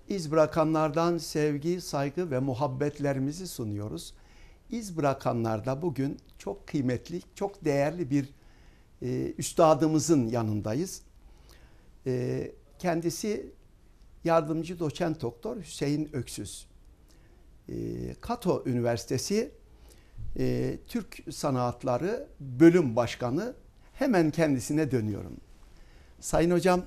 İz bırakanlardan sevgi, saygı ve muhabbetlerimizi sunuyoruz. İz bırakanlarda bugün çok kıymetli, çok değerli bir üstadımızın yanındayız. Kendisi yardımcı doçent doktor Hüseyin Öksüz. Kato Üniversitesi Türk Sanatları Bölüm Başkanı. Hemen kendisine dönüyorum. Sayın hocam,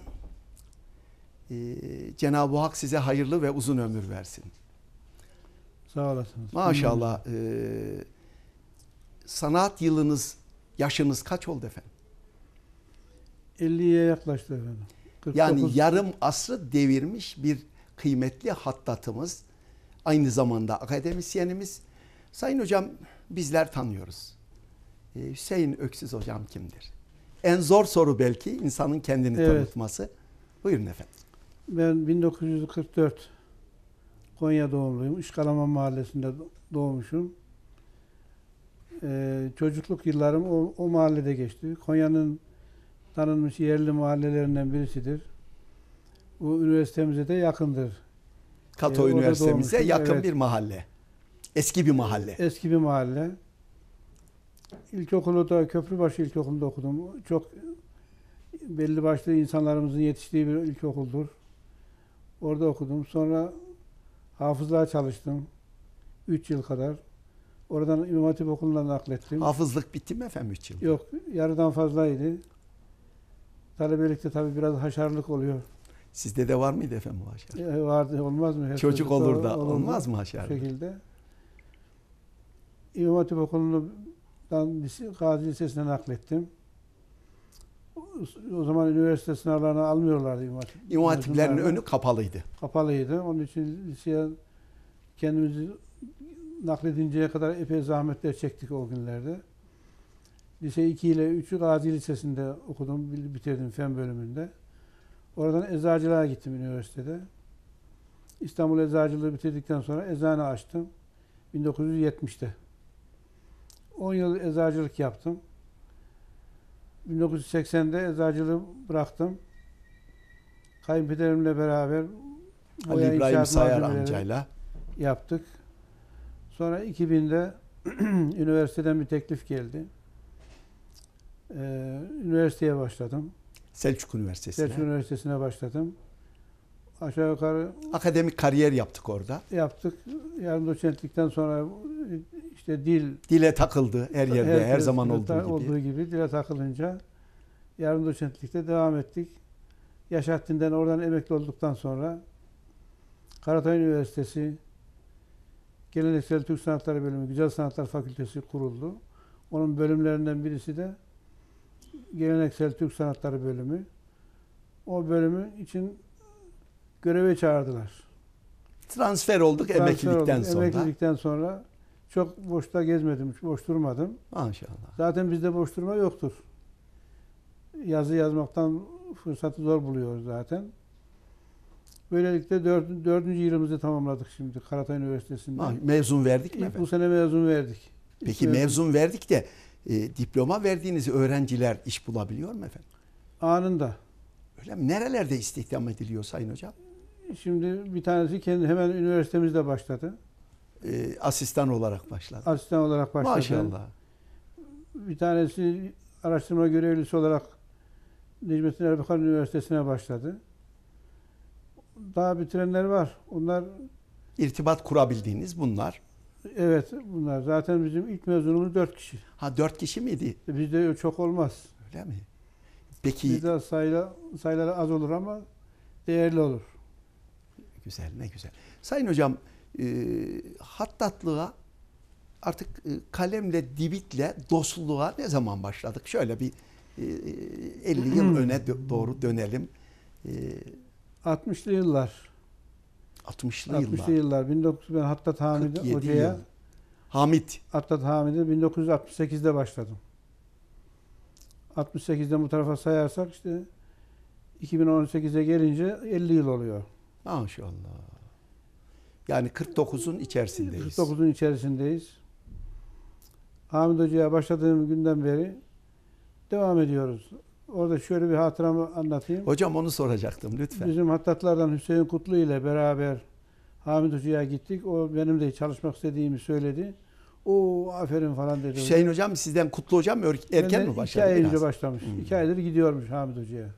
Cenab-ı Hak size hayırlı ve uzun ömür versin. Sağ olasınız. Maşallah. Sanat yılınız, yaşınız kaç oldu efendim? 50'ye yaklaştı efendim. 49. Yani yarım asrı devirmiş bir kıymetli hattatımız. Aynı zamanda akademisyenimiz. Sayın hocam, bizler tanıyoruz. Hüseyin Öksüz hocam kimdir? En zor soru belki insanın kendini tanıtması. Buyurun efendim. Ben 1944 Konya doğumluyum. İşkalaman Mahallesi'nde doğmuşum. Çocukluk yıllarım o mahallede geçti. Konya'nın tanınmış yerli mahallelerinden birisidir. Bu üniversitemize de yakındır. Kato Üniversitemize yakın evet. Bir mahalle. Eski bir mahalle. Eski bir mahalle. İlkokulu da Köprübaşı İlkokulu'nda okudum. Çok belli başlı insanlarımızın yetiştiği bir ilkokuldur. Orada okudum. Sonra hafızlığa çalıştım. 3 yıl kadar. Oradan İmam Hatip Okulu'na naklettim. Hafızlık bitti mi efendim 3 yıl? Yok, yarıdan fazlaydı. Talebelikte tabii biraz haşarlık oluyor. Sizde de var mıydı efendim bu haşar? Vardı, olmaz mı? Çocuk olur da olmaz mı haşar? Bu şekilde. İmam Hatip Okulu'ndan Gazi Lisesi'ne naklettim. O zaman üniversite sınavlarına almıyorlardı İmam Hatip. İmam Hatiplerin önü kapalıydı. Kapalıydı. Onun için liseye kendimizi nakledinceye kadar epey zahmetler çektik o günlerde. Lise 2 ile 3'ü Gazi Lisesi'nde okudum, bitirdim fen bölümünde. Oradan eczacılığa gittim üniversitede. İstanbul Eczacılığı bitirdikten sonra eczane açtım. 1970'te. 10 yıl eczacılık yaptım. 1980'de eczacılığı bıraktım. Kayınpederimle beraber Ali İbrahim Sayar amcayla yaptık. Sonra 2000'de üniversiteden bir teklif geldi. Üniversiteye başladım. Selçuk Üniversitesi'ne. Selçuk Üniversitesi'ne başladım. Aşağı yukarı akademik kariyer yaptık orada. Yaptık. Yarım doçentlikten sonra işte dile takıldı her yerde, her zaman olduğu gibi dile takılınca yarım doçentlikte devam ettik. Yaşattin'den oradan emekli olduktan sonra Karatay Üniversitesi Geleneksel Türk Sanatları Bölümü, Güzel Sanatlar Fakültesi kuruldu. Onun bölümlerinden birisi de Geleneksel Türk Sanatları Bölümü. O bölümü için göreve çağırdılar. Transfer olduk emeklilikten sonra. Emeklilikten sonra çok boşta gezmedim, boş durmadım. Maşallah. Zaten bizde boş durma yoktur. Yazı yazmaktan fırsatı zor buluyoruz zaten. Böylelikle dördüncü yılımızı tamamladık şimdi Karatay Üniversitesi'nde. Mezun verdik mi efendim? Bu sene mezun verdik. Peki mezun verdik de diploma verdiğiniz öğrenciler iş bulabiliyor mu efendim? Anında. Öyle mi? Nerelerde istihdam ediliyor Sayın Hocam? Şimdi bir tanesi hemen üniversitemizde başladı. Asistan olarak başladı. Asistan olarak başladı. Maşallah. Bir tanesi araştırma görevlisi olarak Necmettin Erbakan Üniversitesi'ne başladı. Daha bitirenler var. Onlar irtibat kurabildiğiniz bunlar. Evet, bunlar. Zaten bizim ilk mezunumuz 4 kişi. 4 kişi miydi? Bizde çok olmaz. Öyle mi? Peki. Bizde sayıları az olur ama değerli olur. Güzel, ne güzel. Sayın hocam, hattatlığa artık kalemle, dibitle, dostluğa ne zaman başladık? Şöyle bir 50 yıl öne doğru dönelim. 60'lı yıllar. 60'lı yıllar. Ben Hattat Hamid hocaya Hattat Hamid'e 1968'de başladım. 68'den bu tarafa sayarsak işte 2018'e gelince 50 yıl oluyor. Maşallah. Yani 49'un içerisindeyiz. 49'un içerisindeyiz. Hamid Hoca'ya başladığım günden beri devam ediyoruz. Orada şöyle bir hatıramı anlatayım. Hocam onu soracaktım lütfen. Bizim hattatlardan Hüseyin Kutlu ile beraber Hamid Hoca'ya gittik. O benim de çalışmak istediğimi söyledi. O aferin falan dedi. Hüseyin hocam sizden Kutlu hocam erken Benden mi 2 başladı? ay önce biraz? başlamış. 2 aydır gidiyormuş Hamid Hoca'ya.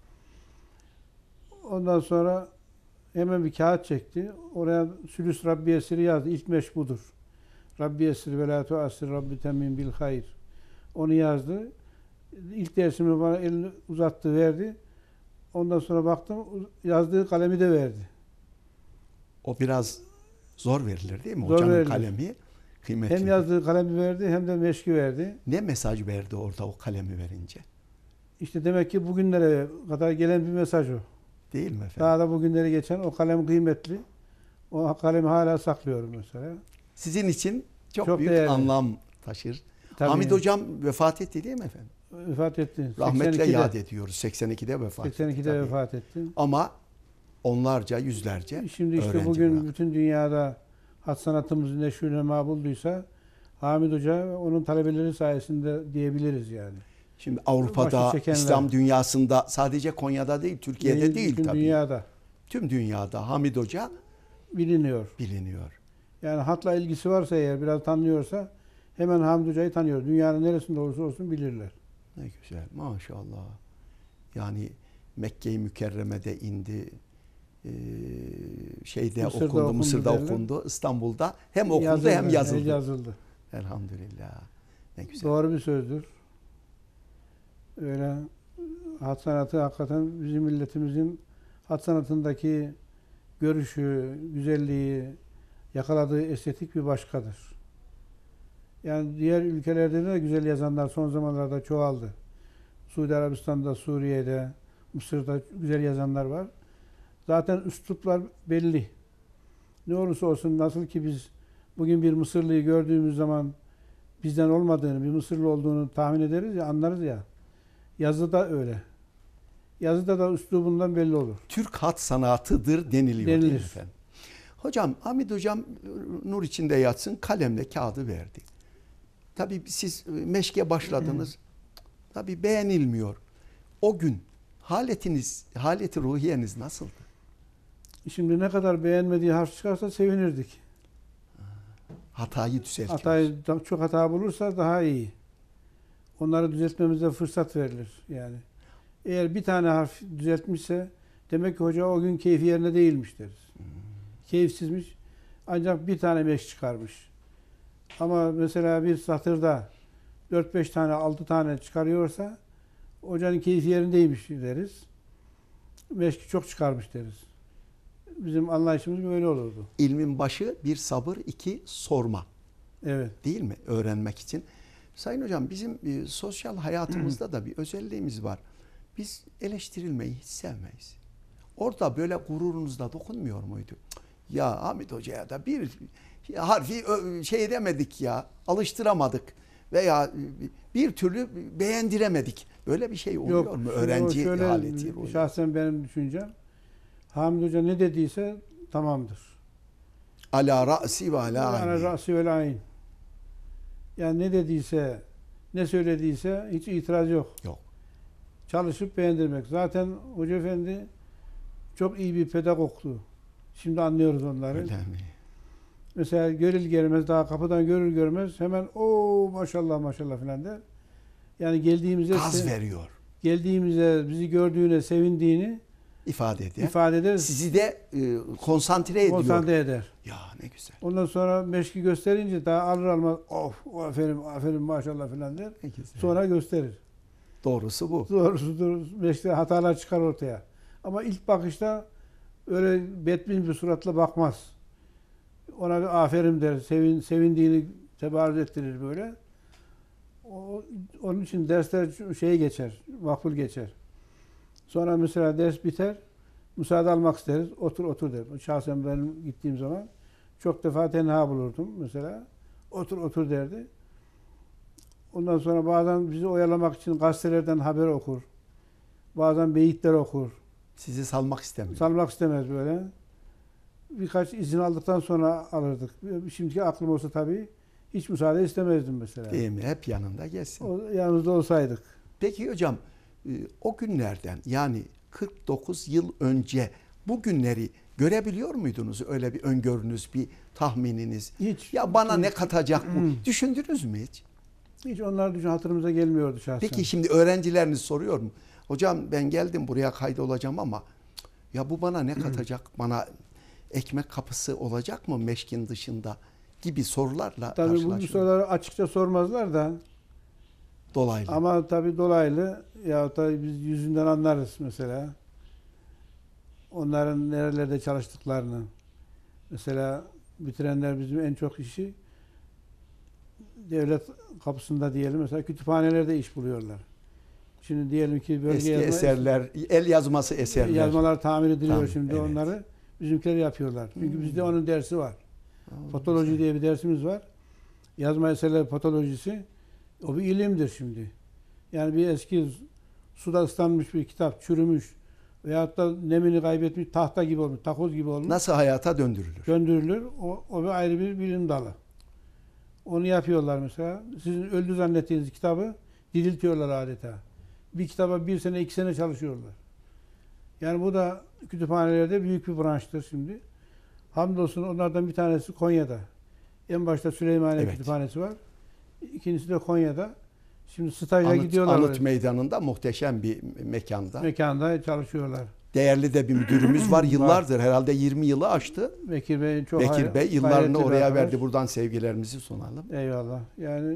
Ondan sonra hemen bir kağıt çekti. Oraya Sülüs Rabbi Esir'i yazdı. İlk meş budur. Rabbi Esir ve la tuasir Rabbi temin bil hayr. Onu yazdı. İlk dersimi bana elini uzattı, verdi. Ondan sonra baktım yazdığı kalemi de verdi. O biraz zor verilir değil mi? Zor Hocanın verilir. kalemi kıymetli. Hem yazdığı kalemi verdi hem de meşki verdi. Ne mesaj verdi orada o kalemi verince? İşte demek ki bugünlere kadar gelen bir mesaj o. Değil mi efendim? Daha da bugünleri geçen o kalem kıymetli. O kalemi hala saklıyorum mesela. Sizin için çok Çok büyük değerli. anlam taşır. Tabii. Hamid hocam vefat etti değil mi efendim? Vefat etti. Rahmetle 82'de. yad ediyoruz. 82'de vefat etti. 82'de tabii. vefat etti. Ama onlarca, yüzlerce Şimdi işte öğrenci bugün bıraktı. bütün dünyada hat sanatımız neşrüne mabulduysa Hamid Hoca onun talebeleri sayesinde diyebiliriz yani. Şimdi Avrupa'da, Başı çekenler. İslam dünyasında, sadece Konya'da değil, Türkiye'de değil Bütün tabii. dünyada Tüm dünyada Hamid Hoca biliniyor. biliniyor. Yani hatla ilgisi varsa eğer biraz tanıyorsa hemen Hamid Hoca'yı tanıyor. Dünyanın neresinde olursa olsun bilirler. Ne güzel, maşallah. Yani Mekke-i Mükerreme'de indi, şeyde Mısır'da okundu, okundu Mısır'da derler. okundu, İstanbul'da hem okundu Yazıldı, hem yazıldı. yazıldı. Elhamdülillah. Ne güzel. Doğru bir sözdür. Öyle hat sanatı hakikaten bizim milletimizin hat sanatındaki görüşü, güzelliği, yakaladığı estetik bir başkadır. Yani diğer ülkelerde de güzel yazanlar son zamanlarda çoğaldı. Suudi Arabistan'da, Suriye'de, Mısır'da güzel yazanlar var. Zaten üsluplar belli. Ne olursa olsun nasıl ki biz bugün bir Mısırlıyı gördüğümüz zaman bizden olmadığını, bir Mısırlı olduğunu tahmin ederiz ya, anlarız ya. Yazıda öyle. Yazıda da üslubundan belli olur. Türk hat sanatıdır deniliyor değil mi Denilir. efendim? Hocam, Hamid hocam nur içinde yatsın kalemle kağıdı verdi. Tabii siz meşke başladınız. Tabii beğenilmiyor. O gün haleti ruhiyeniz nasıldı? Şimdi ne kadar beğenmediği harf çıkarsa sevinirdik. Hatayı düzeltiyoruz. Hatayı çok hata bulursa daha iyi. Onları düzeltmemize fırsat verilir yani. Eğer bir tane harf düzeltmişse demek ki hoca o gün keyfi yerine değilmiş deriz. Keyifsizmiş. Ancak bir tane meş çıkarmış. Ama mesela bir satırda 4-5 tane 6 tane çıkarıyorsa hocanın keyfi yerindeymiş deriz. Meşki çok çıkarmış deriz. Bizim anlayışımız böyle olurdu. İlmin başı bir sabır, iki sorma. Evet. Değil mi? Öğrenmek için. Sayın hocam bizim sosyal hayatımızda da bir özelliğimiz var. Biz eleştirilmeyi hiç sevmeyiz. Orada böyle gururunuzda dokunmuyor muydu? Ya Hamid Hoca'ya da bir harfi şey edemedik ya, alıştıramadık veya bir türlü beğendiremedik. Böyle bir şey oluyor mu? Şimdi Öğrenci o şöyle, haleti. şahsen benim düşüncem Hamid Hoca ne dediyse tamamdır. Ala ra'si ve ala Yani ayni. ra'si vel ayn. Yani ne dediyse, ne söylediyse hiç itiraz yok. Yok. Çalışıp beğendirmek. Zaten Hoca Efendi çok iyi bir pedagogtu. Şimdi anlıyoruz onları. Öyle mi? Mesela görür gelmez, daha kapıdan görür görmez hemen o maşallah maşallah falan der. Yani Gaz veriyor. bizi gördüğüne sevindiğini İfade ediyor. ifade eder. Sizi de konsantre ediyor. Konsantre eder. Ya ne güzel. Ondan sonra meşki gösterince daha alır almaz of aferin aferin maşallah falan der. Ne güzel. Sonra gösterir. Doğrusu bu. Doğrusudur. Meşkte hatalar çıkar ortaya. Ama ilk bakışta öyle betmin bir suratla bakmaz. Ona bir aferin der. Sevindiğini tebarüz ettirir böyle. Onun için dersler şey geçer. Makbul geçer. Sonra mesela ders biter. Müsaade almak isteriz. Otur der. Şahsen benim gittiğim zaman çok defa tenha bulurdum mesela. Otur derdi. Ondan sonra bazen bizi oyalamak için gazetelerden haber okur. Bazen beyitler okur. Sizi salmak istemiyor. Salmak istemez böyle. Birkaç izin aldıktan sonra alırdık. Şimdiki aklım olsa tabii hiç müsaade istemezdim mesela. Değil mi? Hep yanında gelsin. Yanımızda olsaydık. Peki hocam o günlerden yani 49 yıl önce bu günleri görebiliyor muydunuz? Öyle bir öngörünüz, bir tahmininiz. Hiç. Ya bana ne katacak bu? Düşündünüz mü hiç? Hiç onlar hatırımıza gelmiyordu şahsen. Peki şimdi öğrencileriniz soruyor mu? Hocam ben geldim buraya kaydolacağım ama ya bu bana ne katacak? Bana ekmek kapısı olacak mı meşkin dışında gibi sorularla tabii bu karşılaşıyor. soruları açıkça sormazlar da Dolaylı. ama tabii dolaylı ya da biz yüzünden anlarız mesela. Onların nerelerde çalıştıklarını. Mesela bitirenler bizim en çok işi devlet kapısında diyelim mesela kütüphanelerde iş buluyorlar. Şimdi diyelim ki bölge Eski eserler, el yazması eserler. yazmalar tamir ediliyor Tamam, şimdi evet. onları bizimkiler yapıyorlar. Çünkü bizde onun dersi var. Patoloji diye bir dersimiz var. Yazma eserleri patolojisi. O bir ilimdir şimdi. Yani bir eski suda ıslanmış bir kitap çürümüş veyahut da nemini kaybetmiş tahta gibi olmuş, takoz gibi olmuş. Nasıl hayata döndürülür? Döndürülür. O bir ayrı bir bilim dalı. Onu yapıyorlar mesela. Sizin öldü zannettiğiniz kitabı diriltiyorlar adeta. Bir kitaba 1 sene 2 sene çalışıyorlar. Yani bu da kütüphanelerde büyük bir branştır şimdi. Hamdolsun onlardan bir tanesi Konya'da. En başta Süleymaniye Evet. Kütüphanesi var. İkincisi de Konya'da. Şimdi stajla gidiyorlar. Anıt oraya. Meydanı'nda muhteşem bir mekanda. Mekanda çalışıyorlar. Değerli de bir müdürümüz var. Yıllardır herhalde 20 yılı aştı. Bekir Bey çok Bekir Bey yıllarını gayretli bir oraya arkadaş. verdi. Buradan sevgilerimizi sunalım. Eyvallah. Yani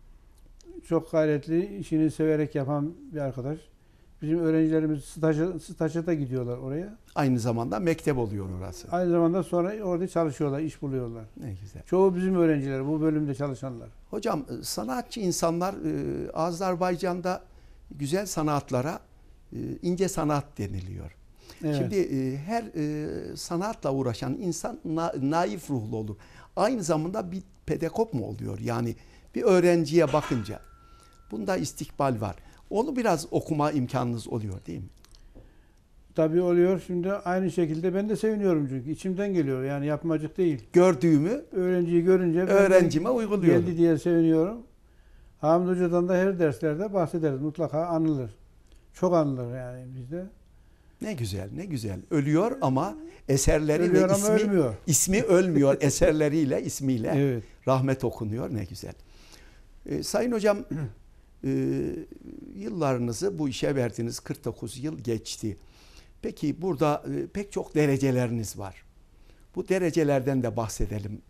çok gayretli, işini severek yapan bir arkadaş. Bizim öğrencilerimiz staja da gidiyorlar oraya. Aynı zamanda mektep oluyor orası. Aynı zamanda sonra orada çalışıyorlar, iş buluyorlar. Ne güzel. Çoğu bizim öğrenciler, bu bölümde çalışanlar. Hocam sanatçı insanlar Azerbaycan'da güzel sanatlara ince sanat deniliyor. Evet. Şimdi her sanatla uğraşan insan naif ruhlu olur. Aynı zamanda bir pedagog mu oluyor? Yani bir öğrenciye bakınca bunda istikbal var. Onu biraz okuma imkanınız oluyor değil mi? Tabii oluyor. Şimdi aynı şekilde ben de seviniyorum çünkü içimden geliyor. Yani yapmacık değil. Gördüğümü Öğrenciyi görünce öğrencime uyguluyorum. geldi diye seviniyorum. Hamid Hoca'dan da her derslerde bahsederiz. Mutlaka anılır. Çok anılır yani bizde. Ne güzel, ne güzel. Ölüyor ama eserleri Ölüyor ve ama ölmüyor. ismi ölmüyor. Eserleriyle, ismiyle Evet. rahmet okunuyor. Ne güzel. Sayın hocam, yıllarınızı bu işe verdiniz. 49 yıl geçti. Peki burada pek çok dereceleriniz var. Bu derecelerden de bahsedelim.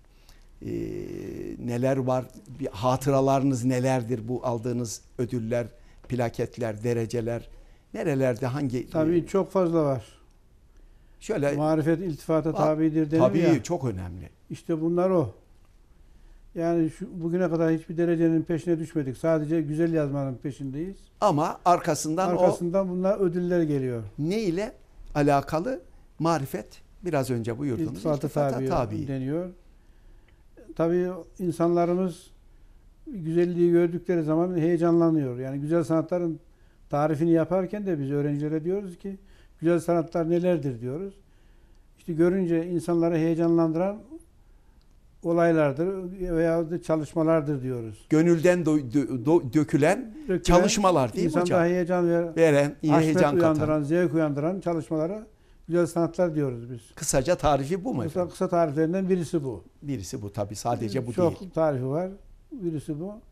Neler var? Bir hatıralarınız nelerdir? Bu aldığınız ödüller, plaketler, dereceler nerelerde hangi? Tabii çok fazla var. Şöyle Marifet iltifata tabidir denir tabii ya. çok önemli. İşte bunlar o. Yani bugüne kadar hiçbir derecenin peşine düşmedik. Sadece güzel yazmanın peşindeyiz. Ama arkasından bunlar ödüller geliyor. ne ile alakalı? Marifet. Biraz önce buyurdunuz. İltifata İltifata tabi. deniyor. Tabii insanlarımız güzelliği gördükleri zaman heyecanlanıyor. Yani güzel sanatların tarifini yaparken de biz öğrencilere diyoruz ki güzel sanatlar nelerdir diyoruz. İşte görünce insanları heyecanlandıran olaylardır veya da çalışmalardır diyoruz. Gönülden dökülen çalışmalar değil mi hocam? İnsanda heyecan veren, heyecan uyandıran, katan. zevk uyandıran çalışmalara güzel sanatlar diyoruz biz. Kısaca tarifi bu mu efendim? Kısa tariflerinden birisi bu. Birisi bu tabii. Sadece bu Çok değil. tarifi var. Birisi bu.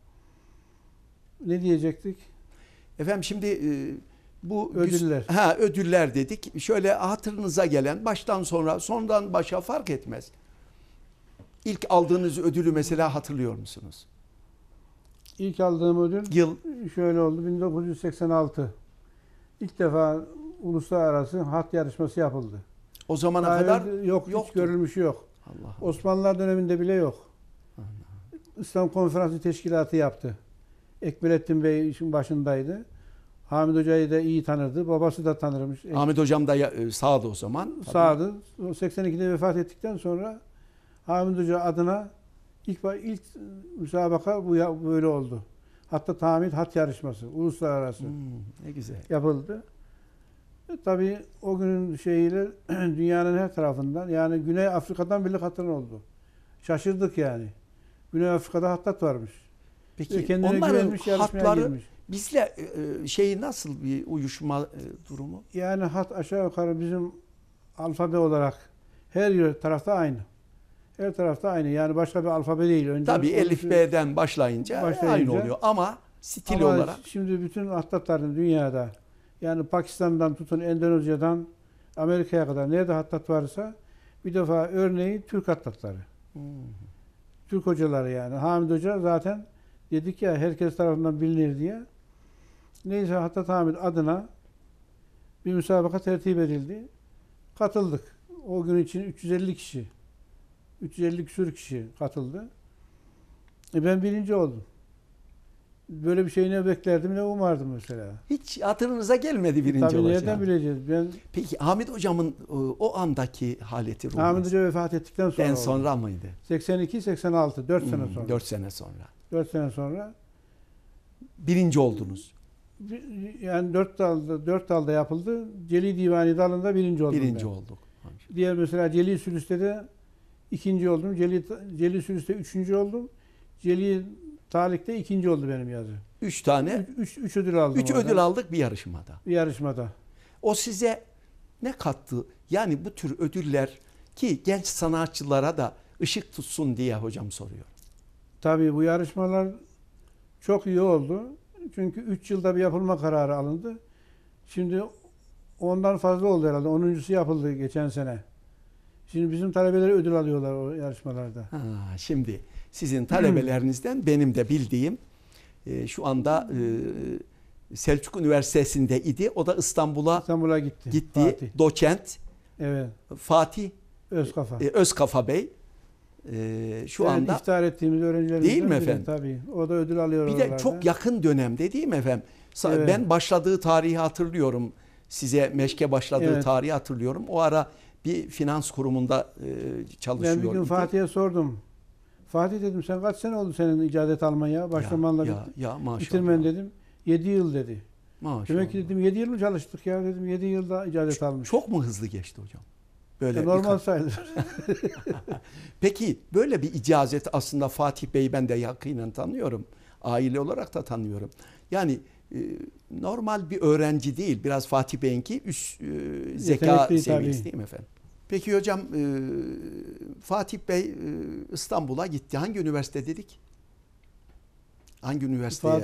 Ne diyecektik? Efendim şimdi bu Ödüller. Ödüller dedik. Şöyle hatırınıza gelen baştan sonra, sondan başa fark etmez. İlk aldığınız ödülü mesela hatırlıyor musunuz? İlk aldığım ödül Yıl şöyle oldu. 1986. İlk defa uluslararası hat yarışması yapıldı. o zamana Daha kadar önce hiç yoktu. görülmüşü yok. Allah. Osmanlılar döneminde bile yok. İslam Konferansı Teşkilatı yaptı. Ekmelettin Bey işin başındaydı. Hamid Hoca'yı da iyi tanırdı. Babası da tanırmış. Ahmet hocam da sağdı o zaman. Tabii. Sağdı. O 82'de vefat ettikten sonra Hamid Hoca adına ilk müsabaka böyle oldu. Hatta Tamid hat yarışması, uluslararası Ne güzel. yapıldı. Tabii o günün şeyiyle dünyanın her tarafından yani Güney Afrika'dan bile katılan oldu. Şaşırdık yani. Güney Afrika'da hattat varmış. Peki Kendine onların güvenmiş, yarışmaya hatları girmiş. Bizle şeyi nasıl bir uyuşma durumu? Yani hat aşağı yukarı bizim alfabe olarak her tarafta aynı. Her tarafta aynı. Yani başka bir alfabe değil. Önce Tabii Elif B'den başlayınca aynı oluyor ama stil ama olarak. şimdi bütün hattatların dünyada, yani Pakistan'dan tutun Endonezya'dan Amerika'ya kadar nerede hattat varsa bir defa örneği Türk hattatları. Türk hocaları yani. Hamid Hoca zaten dedik ya herkes tarafından bilinir diye. Neyse Hattat Hamid adına bir müsabaka tertip edildi. Katıldık. O gün için 350 kişi. 350 küsur kişi katıldı. Ben birinci oldum. Böyle bir şey ne beklerdim ne umardım mesela. Hiç hatırınıza gelmedi birinci Tabii olacağını. nereden bileceğiz? Ben Peki Hamid Hocam'ın o andaki haleti ruhu Hamid nasıl? Hoca vefat ettikten sonra Ben oldu. sonra mıydı? 82-86 4 sene sonra. 4 sene sonra. 4 sene sonra Birinci oldunuz. yani 4 dalda yapıldı. Celi Divani dalında birinci oldum Birinci ben. olduk. Diğer mesela Celi Sülüs'te de ikinci oldum. Celi Sülüs'te üçüncü oldum. Celi Talik'te ikinci oldu benim yazı. 3 tane. 3 ödül aldım. 3 ödül aldık bir yarışmada. Bir yarışmada. O size ne kattı? Yani bu tür ödüller ki genç sanatçılara da ışık tutsun diye hocam soruyor. Tabii bu yarışmalar çok iyi oldu. Çünkü 3 yılda bir yapılma kararı alındı. Şimdi ondan fazla oldu herhalde. 10.sü yapıldı geçen sene. Şimdi bizim talebeler ödül alıyorlar o yarışmalarda. Şimdi sizin talebelerinizden benim de bildiğim şu anda Selçuk Üniversitesi'nde idi. O da İstanbul'a gitti. Fatih. Doçent Evet. Fatih Özkafa. Özkafa Bey. Şu anda iftar ettiğimiz öğrencilerimizden değil mi biri, efendim? tabii. O da ödül alıyor bir oralarda. de çok yakın dönemde değil mi efendim? Evet. Ben başladığı tarihi hatırlıyorum. Size meşke başladığı Evet. tarihi hatırlıyorum. O ara bir finans kurumunda çalışıyor. Ben bir gün Fatih'e sordum. Fatih dedim sen kaç sene oldu senin icazet almaya? Başlamanla maşallah. bitirmen dedim. 7 yıl dedi. Maşallah. Demek ki dedim 7 yıl mı çalıştık ya dedim. 7 yılda icazet almış. Çok mu hızlı geçti hocam? Böyle Normal sayılır. Peki böyle bir icazet aslında Fatih Bey ben de yakinen tanıyorum. Aile olarak da tanıyorum. Yani normal bir öğrenci değil. Biraz Fatih Bey'inki üst zeka Yetenekli, seviyesi tabii. değil mi efendim? Peki hocam Fatih Bey İstanbul'a gitti. Hangi üniversite dedik? Hangi üniversiteye?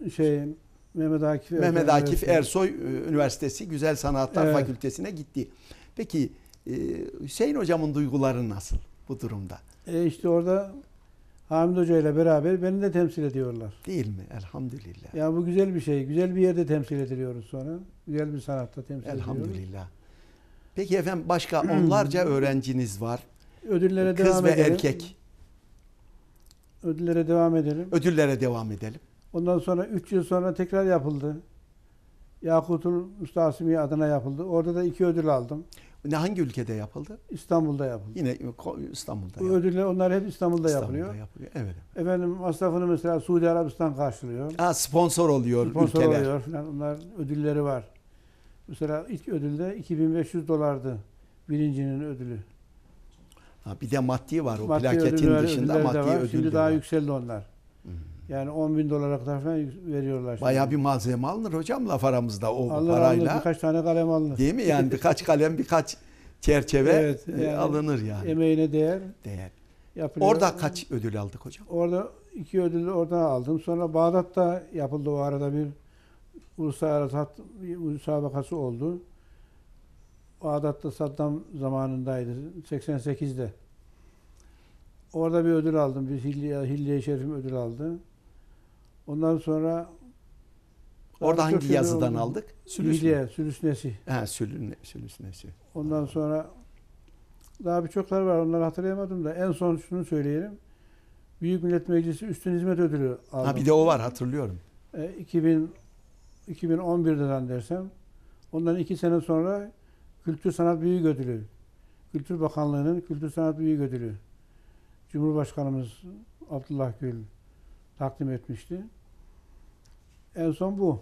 Mehmet Akif Ersoy Üniversitesi Güzel Sanatlar Evet. Fakültesine gitti. Peki Hüseyin hocamın duyguları nasıl bu durumda? İşte orada Hamid Hoca ile beraber beni de temsil ediyorlar. Değil mi? Elhamdülillah. Ya bu güzel bir şey. Güzel bir yerde temsil ediliyoruz sonra. Güzel bir sanatta temsil ediyoruz. Elhamdülillah. Peki efendim başka onlarca öğrenciniz var. Ödüllere Kız devam ve edelim. erkek. Ödüllere devam edelim. Ödüllere devam edelim. Ondan sonra 3 yıl sonra tekrar yapıldı. Yakutul Müstahsimi adına yapıldı. Orada da 2 ödül aldım. Hangi ülkede yapıldı? İstanbul'da yapıldı. Yine İstanbul'da Bu yapıldı. ödüller onlar hep İstanbul'da yapılıyor. Evet. Efendim masrafını mesela Suudi Arabistan karşılıyor. Sponsor oluyor Sponsor ülkeler. oluyor falan. Onlar ödülleri var. Mesela ilk ödülde $2.500'dı. Birincinin ödülü. Bir de maddi var. O Maddi plaketin ödüller dışında de maddi var. ödül Şimdi de daha var. yükseldi onlar. Yani $10.000 kadar falan veriyorlar. Şimdi. Bayağı bir malzeme alınır hocam laf aramızda o Allah parayla. birkaç tane kalem alınır. Değil mi? Yani birkaç kalem, birkaç çerçeve Evet, yani alınır yani. Emeğine değer yapılıyor. Orada kaç ödül aldık hocam? Orada 2 ödülü oradan aldım. Sonra Bağdat'ta yapıldı o arada bir uluslararası hat müsabakası oldu. Bağdat'ta Saddam zamanındaydı. 88'de. Orada bir ödül aldım. Bir Hilye-i Şerif'im ödül aldı. Ondan sonra Orada hangi çok yazıdan oldu. aldık? Sülüs Hilye, mü? Sülüsnesi. Sülüsnesi. Ondan sonra daha birçoklar var. Onları hatırlayamadım da en son şunu söyleyelim. Büyük Millet Meclisi Üstün Hizmet Ödülü aldım. Bir de o var hatırlıyorum. 2011'de zannedersem. Ondan 2 sene sonra Kültür Sanat Büyük Ödülü. Kültür Bakanlığı'nın Kültür Sanat Büyük Ödülü. Cumhurbaşkanımız Abdullah Gül takdim etmişti. En son bu.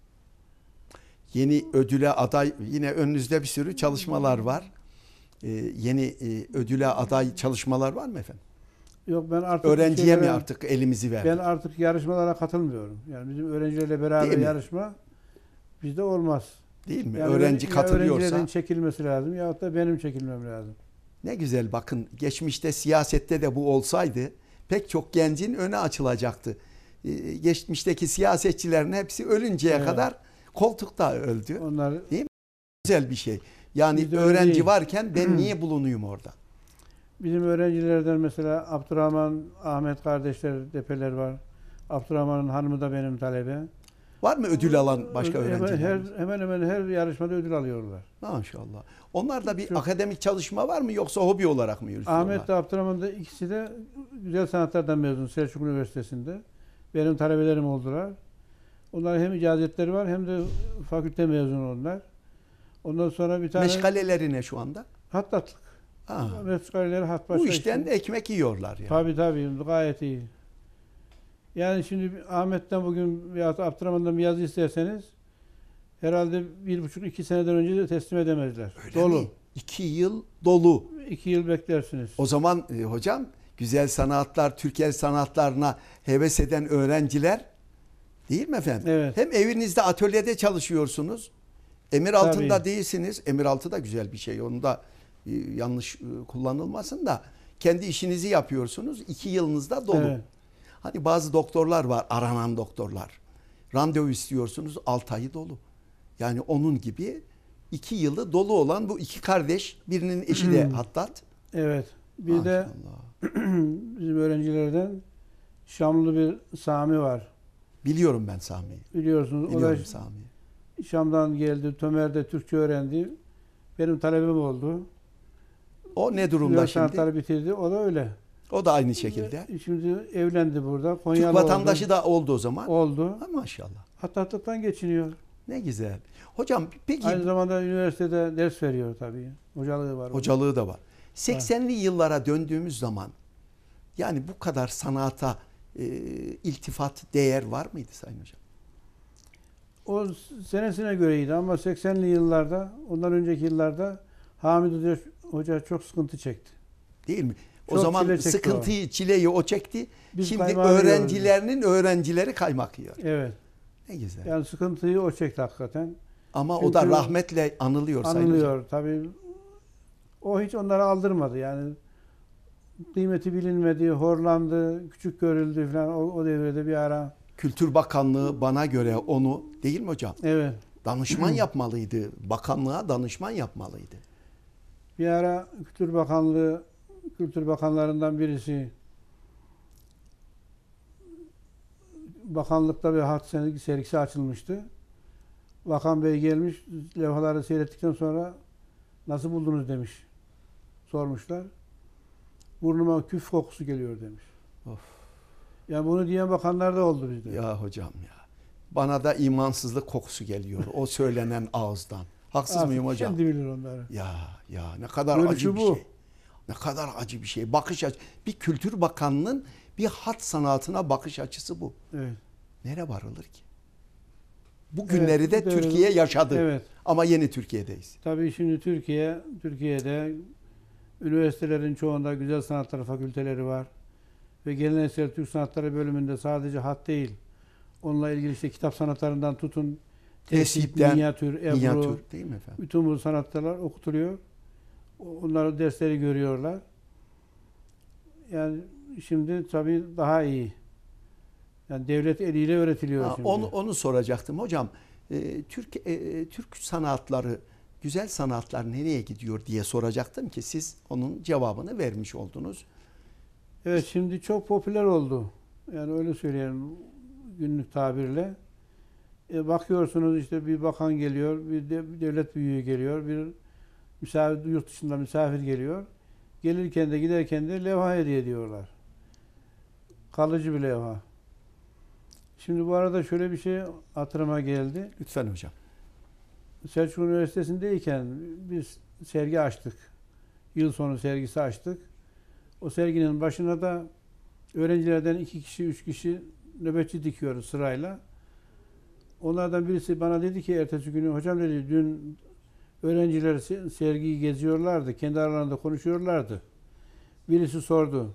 Yeni ödüle aday, yine önünüzde bir sürü çalışmalar var. Yeni ödüle aday çalışmalar var mı efendim? Yok, ben artık Öğrenciye mi artık elimizi verdik? Ben artık yarışmalara katılmıyorum. Yani bizim öğrencilerle beraber yarışma bizde olmaz. Değil mi? Yani Öğrenci katılıyorsa. öğrencilerin çekilmesi lazım yahut da benim çekilmem lazım. Ne güzel, bakın geçmişte siyasette de bu olsaydı pek çok gencin önü açılacaktı. Geçmişteki siyasetçilerin hepsi ölünceye kadar koltukta öldü. Onlar değil mi? Güzel bir şey. Yani öğrenci varken ben niye bulunuyum orada? Bizim öğrencilerden mesela Abdurrahman, Ahmet kardeşler, depeler var. Abdurrahman'ın hanımı da benim talebe. Var mı ödül alan başka öğrenciler? Hemen hemen her yarışmada ödül alıyorlar. Maşallah. Onlarda bir akademik çalışma var mı, yoksa hobi olarak mı yürütüyorlar? Ahmet de Abdurrahman da ikisi de Güzel Sanatlar'dan mezun Selçuk Üniversitesi'nde. Benim talebelerim oldular. Onların hem icazetleri var hem de fakülte mezunu onlar. Ondan sonra bir tane meşgaleleri ne şu anda? hattatlık. Meşgaleleri hat başka. Bu işten ekmek yiyorlar yani. Tabii gayet iyi. Yani şimdi Ahmet'ten bugün veya Abdurrahman'dan bir yazı isterseniz herhalde 1,5-2 seneden önce de teslim edemezler. Öyle dolu. mi? 2 yıl dolu. 2 yıl beklersiniz. O zaman hocam, güzel sanatlar, Türk sanatlarına heves eden öğrenciler, değil mi efendim? Evet. Hem evinizde, atölyede çalışıyorsunuz. Emir altında Tabii. değilsiniz. Emir altı da güzel bir şey. Onu da yanlış kullanılmasın da, kendi işinizi yapıyorsunuz. 2 yılınızda dolu. Evet. Hani bazı doktorlar var, aranan doktorlar. Randevu istiyorsunuz, 6 ayı dolu. Yani onun gibi 2 yılı dolu olan bu iki kardeş, birinin eşi de Hattat. Evet. Bir Maşallah. de bizim öğrencilerden Şamlı bir Sami var. Biliyorum ben Sami'yi. Biliyorsunuz. Biliyorum O da Sami'yi. Şam'dan geldi. Tömer'de Türkçe öğrendi. Benim talebim oldu. O ne durumda Güzel şimdi? sanatları bitirdi. O da öyle. O da aynı şekilde. Şimdi evlendi burada. Türk Konyalı vatandaşı da oldu o zaman. oldu. Ha, maşallah. Hattatlıktan geçiniyor. Ne güzel. Hocam peki, Aynı zamanda üniversitede ders veriyor tabii. Hocalığı var. hocalığı da var. 80'li yıllara döndüğümüz zaman, yani bu kadar sanata iltifat, değer var mıydı Sayın Hocam? O senesine göreydi ama 80'li yıllarda, ondan önceki yıllarda Hamid Hoca çok sıkıntı çekti. Değil mi? O Çok zaman çile çekti sıkıntıyı, çileyi o çekti. Biz Şimdi kaymağı öğrencilerinin öğrencileri kaymak yiyor. Evet. Ne güzel. Yani sıkıntıyı o çekti hakikaten. Ama Çünkü o da rahmetle anılıyor Sayın Hocam. Anılıyor tabii. O hiç onları aldırmadı yani. Kıymeti bilinmedi, horlandı, küçük görüldü falan o devrede bir ara. Kültür Bakanlığı bana göre onu, değil mi hocam? Evet. Danışman yapmalıydı. Bakanlığa danışman yapmalıydı. Bir ara Kültür Bakanlarından birisi bakanlıkta bir hat sergisi açılmıştı. Bakan Bey gelmiş, levhaları seyrettikten sonra nasıl buldunuz demiş. Sormuşlar. Burnuma küf kokusu geliyor demiş. Of. Yani bunu diyen bakanlar da oldu bizde. Ya hocam ya. Bana da imansızlık kokusu geliyor o söylenen ağızdan. Haksız mıyım hocam? Kendi bilir onları. Ya ne kadar Görüşü acı bir bu. şey. Ne kadar acı bir şey. Bakış açı. Bir Kültür Bakanlığı'nın bir hat sanatına bakış açısı bu. Evet. Nereye varılır ki? Bu günleri de Evet, Türkiye yaşadı. Evet. Ama yeni Türkiye'deyiz. Tabii şimdi Türkiye'de üniversitelerin çoğunda güzel sanatlar fakülteleri var. Ve geleneksel Türk sanatları bölümünde sadece hat değil. Onunla ilgili işte kitap sanatlarından tutun, Tesipten, minyatür, ebru, minyatür, değil mi efendim? bütün bu sanatlar okutuluyor. Onları dersleri görüyorlar. Yani şimdi tabii daha iyi. Yani devlet eliyle öğretiliyor şimdi. Onu soracaktım hocam. Türk sanatları, güzel sanatlar nereye gidiyor diye soracaktım ki siz onun cevabını vermiş oldunuz. Evet, şimdi çok popüler oldu. Yani öyle söyleyelim günlük tabirle. Bakıyorsunuz işte bir bakan geliyor, bir devlet büyüğü geliyor, bir yurt dışında misafir geliyor. Gelirken de giderken de levha hediye ediyorlar. Kalıcı bir levha. Şimdi bu arada şöyle bir şey hatırıma geldi. Lütfen hocam. Selçuk Üniversitesi'ndeyken biz sergi açtık. Yıl sonu sergisi açtık. O serginin başına da öğrencilerden 2 kişi, 3 kişi nöbetçi dikiyoruz sırayla. Onlardan birisi bana dedi ki ertesi günü, hocam dedi, dün öğrenciler sergiyi geziyorlardı, kendi aralarında konuşuyorlardı. Birisi sordu,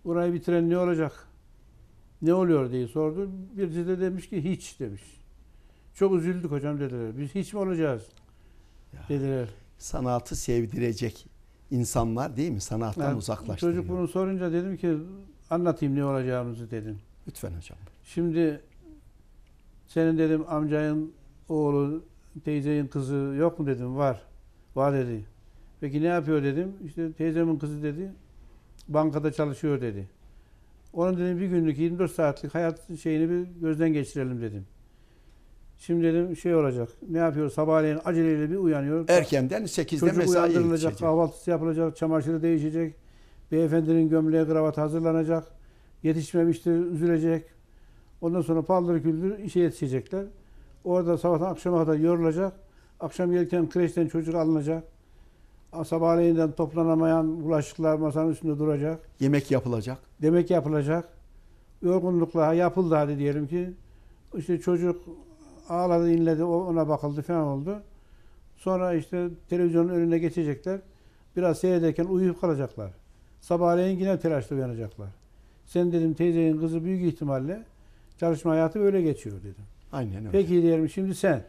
Orayı bitiren ne olacak? Ne oluyor diye sordu. Birisi de demiş ki hiç demiş. Çok üzüldük hocam dediler. Biz hiç mi olacağız dediler. Sanatı sevdirecek insanlar değil mi? Sanattan Yani uzaklaştırıyor. çocuk bunu sorunca dedim ki anlatayım ne olacağımızı dedim. Lütfen hocam. Şimdi senin dedim amcayın oğlu, teyzenin kızı yok mu dedim. Var. Var dedi. Peki ne yapıyor dedim. İşte teyzemin kızı dedi. Bankada çalışıyor dedi. Onun dedim bir günlük 24 saatlik hayat şeyini bir gözden geçirelim dedim. Şimdi dedim şey olacak. Ne yapıyor? Sabahleyin aceleyle bir uyanıyor. Erkenden 8'de Çocuk mesaiye uyandırılacak, yetişecek. kahvaltısı yapılacak, çamaşırı değişecek. Beyefendinin gömleği, kravatı hazırlanacak. Yetişmemiştir, üzülecek. Ondan sonra paldır küldür işe yetişecekler. Orada sabahtan akşama kadar yorulacak. Akşam gelirken kreşten çocuk alınacak. Sabahleyinden toplanamayan bulaşıklar masanın üstünde duracak. Yemek yapılacak. Demek yapılacak. Yorgunlukla yapıldı hadi diyelim ki. İşte çocuk ağladı, inledi, ona bakıldı falan oldu. Sonra işte televizyonun önüne geçecekler. Biraz seyrederken uyuyup kalacaklar. Sabahleyin yine telaşla uyanacaklar. Sen dedim teyzenin kızı büyük ihtimalle çalışma hayatı böyle geçiyor dedim. Aynen öyle. Peki diyelim şimdi sen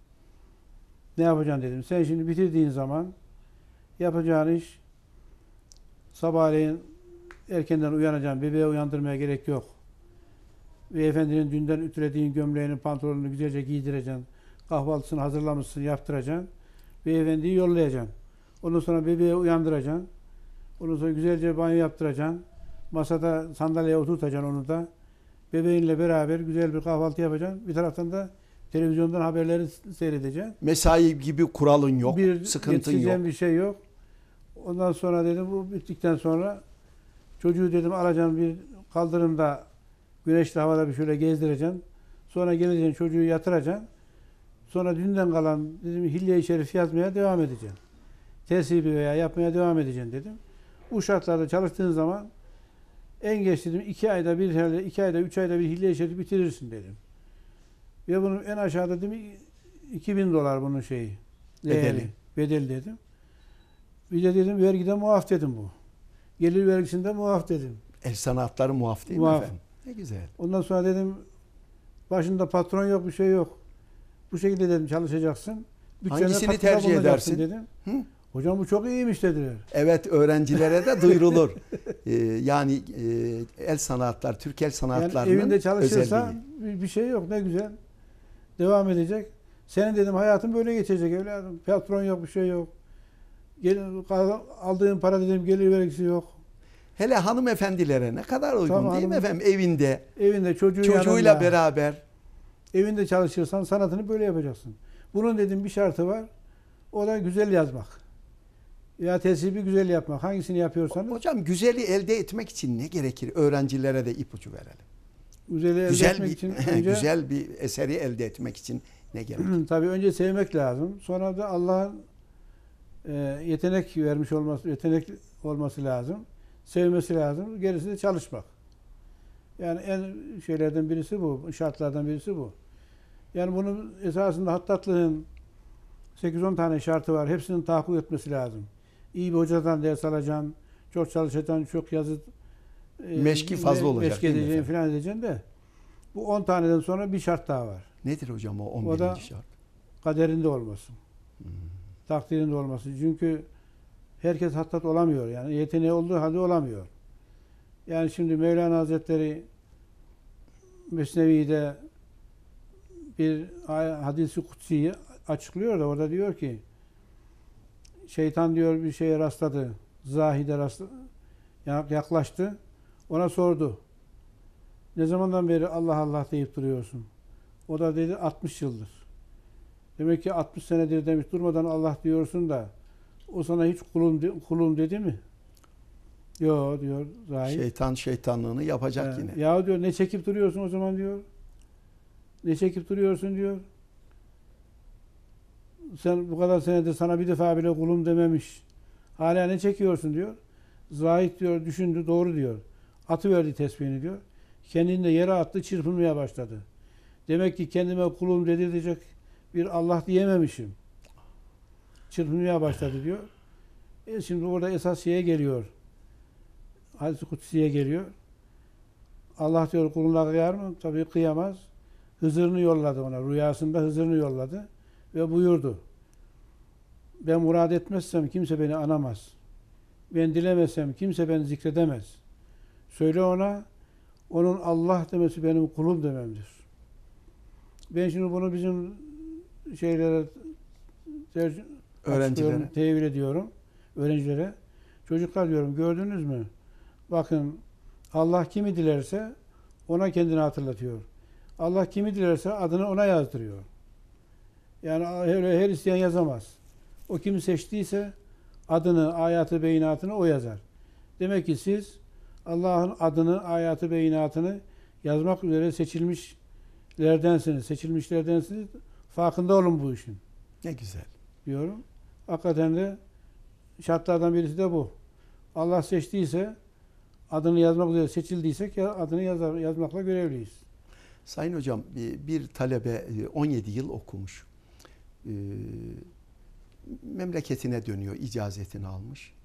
ne yapacaksın dedim. Sen şimdi bitirdiğin zaman yapacağın iş sabahleyin erkenden uyanacaksın. Bebeği uyandırmaya gerek yok. Beyefendinin dünden ütülediğin gömleğini, pantolonunu güzelce giydireceksin. Kahvaltısını hazırlamışsın, yaptıracaksın. Beyefendiyi yollayacaksın. Ondan sonra bebeği uyandıracaksın. Ondan sonra güzelce banyo yaptıracaksın. Masada sandalyeye oturtacaksın onu da. Bebeğinle beraber güzel bir kahvaltı yapacaksın. Bir taraftan da televizyondan haberleri seyredeceksin. Mesai gibi kuralın yok, Bir sıkıntın yetişeceğin yok. bir şey yok. Ondan sonra dedim bu bittikten sonra çocuğu dedim alacaksın bir kaldırımda güneşli havada bir şöyle gezdireceksin. Sonra geleceksin çocuğu yatıracaksın. Sonra dünden kalan dedim Hilye-i Şerif yazmaya devam edeceksin. Tesbih veya yapmaya devam edeceksin dedim. Bu şartlarda çalıştığın zaman en geç dedim 2 ayda bir, 2 ayda 3 ayda bir Hilye-i Şerif bitirirsin dedim. Ve bunun en aşağıda dedim $2000 bunun şeyi. Bedeli. Bedeli dedim. Bir de dedim vergide muaf dedim bu. Gelir vergisinde muaf dedim. El sanatları muaf değil Muaf. mi efendim? Ne güzel. Ondan sonra dedim başında patron yok bir şey yok. Bu şekilde dedim çalışacaksın. Bütçene Hangisini katkıda tercih bulunacaksın edersin? dedim. Hı? Hocam bu çok iyiymiş dediler. Evet, öğrencilere de duyurulur. Yani el sanatlar, Türk el Yani sanatlarının evinde çalışırsa özelliği. bir şey yok ne güzel. Devam edecek. Senin dedim hayatın böyle geçecek evladım. Patron yok bir şey yok. Aldığın para dedim gelir vergisi yok. Hele hanımefendilere ne kadar uygun Tamam, değil mi efendim? Evinde, Evinde çocuğuyla yanında, beraber. evinde çalışırsan sanatını böyle yapacaksın. Bunun dedim bir şartı var. O da güzel yazmak. Ya tesbihi güzel yapmak. Hangisini yapıyorsanız. Hocam güzeli elde etmek için ne gerekir? Öğrencilere de ipucu verelim. Güzeli elde Güzel etmek bir, için önce, güzel bir eseri elde etmek için ne gerekir? tabii önce sevmek lazım. Sonra da Allah'ın yetenek vermiş olması, yetenek olması lazım. Sevmesi lazım. Gerisi de çalışmak. Yani en şeylerden birisi bu. Şartlardan birisi bu. Yani bunun esasında hattatlığın 8-10 tane şartı var. Hepsinin tahakkuk etmesi lazım. İyi bir hocadan ders alacaksın. Çok çalışacaksın. Çok yazı Meşki fazla olacak meşk değil mi edeceksin efendim? falan edeceksin de bu 10 taneden sonra bir şart daha var. Nedir hocam o O da 11. şart? Kaderinde olmasın. Takdirinde olması. Çünkü herkes hattat olamıyor. Yani yeteneği olduğu halde olamıyor. Yani şimdi Mevlana Hazretleri Mesnevi'de bir hadisi kutsiyi açıklıyor da orada diyor ki şeytan diyor bir şeye rastladı. Zahide rastladı. Yaklaştı. Ona sordu. Ne zamandan beri Allah Allah deyip duruyorsun? O da dedi 60 yıldır. Demek ki 60 senedir demiş durmadan Allah diyorsun da o sana hiç kulum dedi mi? Yok diyor Zahid. Şeytan şeytanlığını yapacak yine. Ya diyor ne çekip duruyorsun o zaman diyor. Ne çekip duruyorsun diyor. Sen bu kadar senedir sana bir defa bile kulum dememiş. Hala ne çekiyorsun diyor. Zahid diyor düşündü doğru diyor. Atıverdi tesbihini diyor. Kendini de yere attı çırpınmaya başladı. Demek ki kendime kulum dedirtecek bir Allah diyememişim. Çırpınmaya başladı diyor. Şimdi orada esas şeye geliyor. Hadis-i Kutsi'ye geliyor. Allah diyor kuluna kıyar mı? Tabii kıyamaz. Hızır'ını yolladı ona. Rüyasında Hızır'ını yolladı ve buyurdu. Ben murad etmezsem kimse beni anamaz. Ben dilemesem kimse beni zikredemez. Söyle ona, onun Allah demesi benim kulum dememdir. Ben şimdi bunu bizim şeylere Öğrencilere. tevil ediyorum. Öğrencilere. Çocuklar diyorum, gördünüz mü? Bakın, Allah kimi dilerse ona kendini hatırlatıyor. Allah kimi dilerse adını ona yazdırıyor. Yani her isteyen yazamaz. O kimi seçtiyse adını, ayatı, beyinatını o yazar. Demek ki siz Allah'ın adını, ayatı, beyinatını yazmak üzere seçilmişlerdensiniz. Seçilmişlerdensiniz. Farkında olun bu işin. Ne güzel. Diyorum. Hakikaten de şartlardan birisi de bu. Allah seçtiyse, adını yazmak üzere seçildiysek adını yazmakla görevliyiz. Sayın hocam, bir talebe 17 yıl okumuş. Memleketine dönüyor, icazetini almış.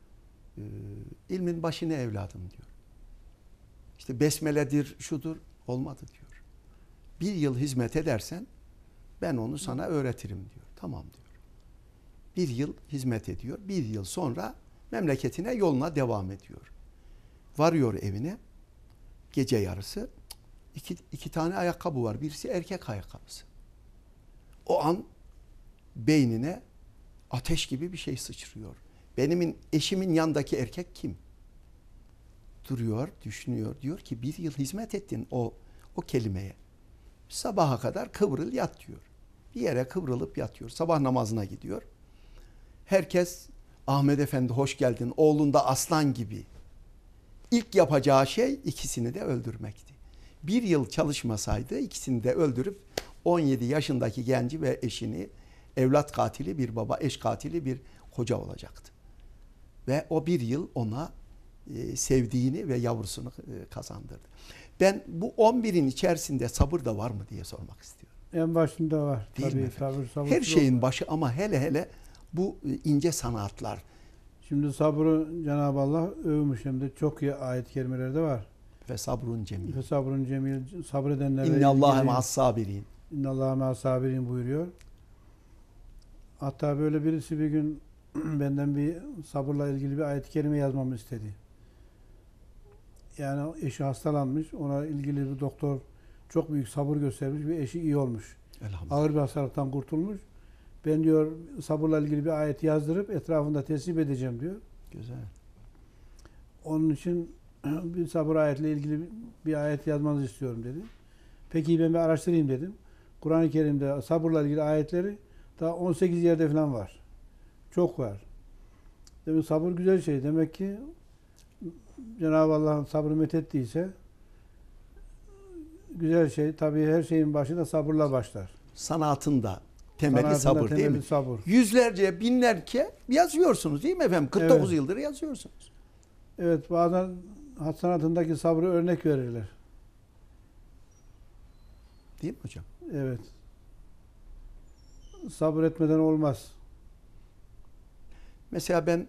İlmin başına evladım diyor. İşte besmeledir, şudur, olmadı diyor. Bir yıl hizmet edersen ben onu sana öğretirim diyor. Tamam diyor. Bir yıl hizmet ediyor. Bir yıl sonra memleketine, yoluna devam ediyor. Varıyor evine. Gece yarısı iki tane ayakkabı var. Birisi erkek ayakkabısı. O an beynine ateş gibi bir şey sıçrıyor. Eşimin yanındaki erkek kim? Duruyor, düşünüyor. Diyor ki bir yıl hizmet ettin o kelimeye. Sabaha kadar kıvrıl yat diyor. Bir yere kıvrılıp yatıyor. Sabah namazına gidiyor. Herkes Ahmet Efendi hoş geldin. Oğlun da aslan gibi. İlk yapacağı şey ikisini de öldürmekti. Bir yıl çalışmasaydı ikisini de öldürüp 17 yaşındaki genci ve eşini, evlat katili bir baba, eş katili bir koca olacaktı. Ve o bir yıl ona sevdiğini ve yavrusunu kazandırdı. Ben bu 11'in içerisinde sabır da var mı diye sormak istiyorum. En başında var. Değil mi Tabii, sabır Her şeyin var. başı ama hele bu ince sanatlar. Şimdi sabrı Cenab-ı Allah övmüş, hem de çok iyi ayet-i kerimelerde var. Ve sabrun cemil. Ve sabrın cemil, sabredenlerle İnnallâhe ma'as sabirin. İnnallâhe ma'as sabirin buyuruyor. Hatta böyle birisi bir gün benden bir sabırla ilgili bir ayet-i kerime yazmamı istedi. Yani eşi hastalanmış, ona ilgili bir doktor çok büyük sabır göstermiş ve eşi iyi olmuş. Ağır bir hastalıktan kurtulmuş. Ben diyor sabırla ilgili bir ayet yazdırıp etrafında teslim edeceğim diyor. Güzel. Onun için bir sabır ayetle ilgili bir ayet yazmanızı istiyorum dedi. Peki ben bir araştırayım dedim. Kur'an-ı Kerim'de sabırla ilgili ayetleri daha 18 yerde falan var. Çok var. Demek sabır güzel şey. Demek ki Cenab-ı Allah'ın sabrı methettiyse güzel şey. Tabii her şeyin başı da sabırla başlar. Sanatında temeli sabır değil mi? Sabır. Yüzlerce, binlerce yazıyorsunuz değil mi efendim? 49 yıldır yazıyorsunuz. Evet, bazen sanatındaki sabrı örnek verirler. Değil mi hocam? Evet. Sabır etmeden olmaz. Mesela ben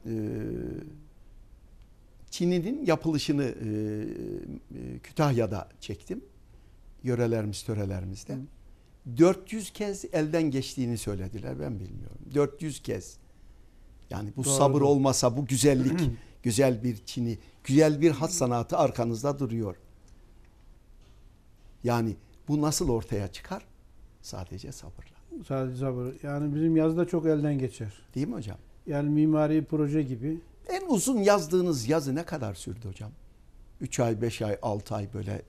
Çin'in yapılışını Kütahya'da çektim. Yörelerimiz, törelerimizde. 400 kez elden geçtiğini söylediler. Ben bilmiyorum. 400 kez. Yani bu Doğru. sabır olmasa, bu güzellik, güzel bir Çin'i, güzel bir hat sanatı arkanızda duruyor. Yani bu nasıl ortaya çıkar? Sadece sabırla. Sadece sabır. Yani bizim yazıda çok elden geçer. Değil mi hocam? Yani mimari proje gibi. En uzun yazdığınız yazı ne kadar sürdü hocam? 3 ay, 5 ay, 6 ay böyle.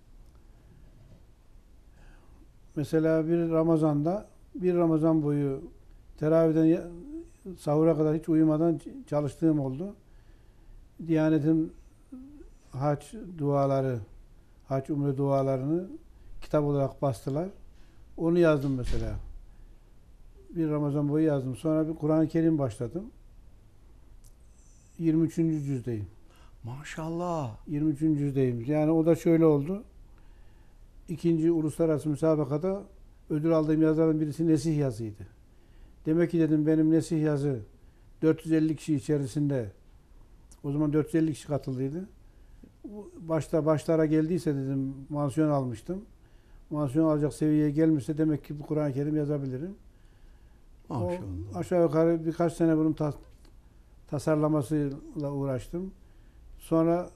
Mesela bir Ramazan boyu teravihden sahura kadar hiç uyumadan çalıştığım oldu. Diyanet'in hac duaları, hac umre dualarını kitap olarak bastılar. Onu yazdım mesela. Bir Ramazan boyu yazdım. Sonra bir Kur'an-ı Kerim başladım. 23. cüzdeyim. Maşallah. 23. cüzdeyim. Yani o da şöyle oldu. İkinci uluslararası müsabakada ödül aldığım yazılardan birisi nesih yazıydı. Demek ki dedim benim nesih yazı 450 kişi içerisinde O zaman 450 kişi katıldıydı. Başlara geldiyse dedim mansiyon almıştım. Mansiyon alacak seviyeye gelmişse demek ki bu Kur'an-ı Kerim yazabilirim. O aşağı yukarı birkaç sene bunun tasarlamasıyla uğraştım. Sonra